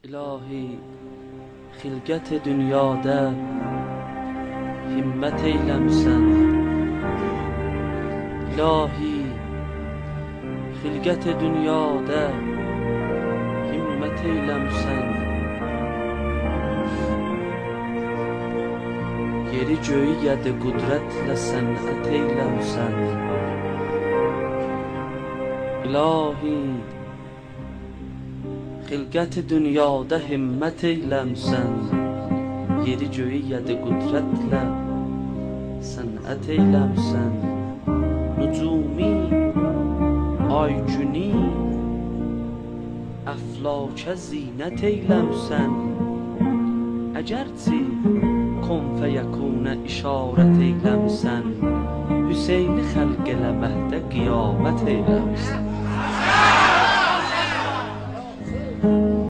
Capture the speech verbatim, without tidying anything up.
İlahi, xilqət dünyada himmət eyləmsən. İlahi, xilqət dünyada himmət eyləmsən. Yeri göyü yədi qudrətlə sənət eyləmsən. İlahi, xilqət dünyada himmət eyləmsən. Yeri göyü yədi qudrətlə sənət eyləmsən. Nücumi, ay günü, əflakə zinət eyləmsən. Əgərçi kun fəyəkunə işarət eyləmsən. Hüseyni xəlq eləməkdə qiyamət eyləmsən.